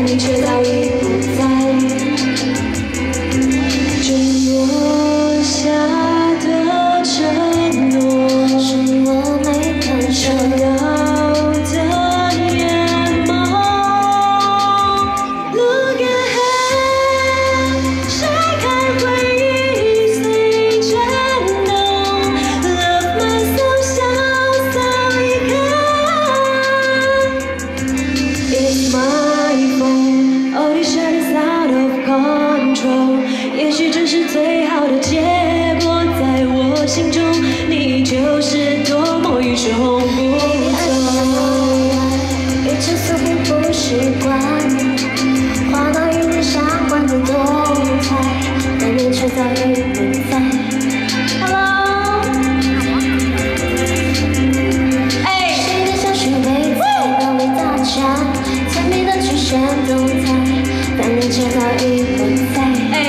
但你却早已不在。承诺下的承诺，是我没看上。 也许这是最好的结果，在我心中，你就是多么与众不同。一切似乎不习惯，话到与你相关的动态，但你却早已不在。Hello， 哎，谁的小学妹在高位大家，甜蜜的曲线动态，但你却早已不在。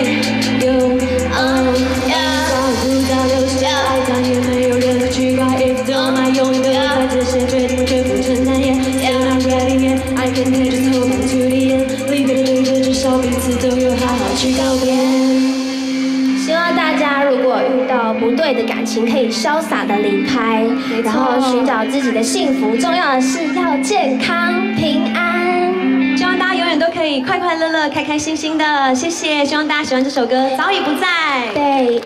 I can just hold on to the end, leave it， 至少彼此都有好好去告别。希望大家如果遇到不对的感情，可以潇洒的离开，然后寻找自己的幸福。重要的是要健康平安。希望大家永远都可以快快乐乐、开开心心的。谢谢，希望大家喜欢这首歌《早已不在》。对。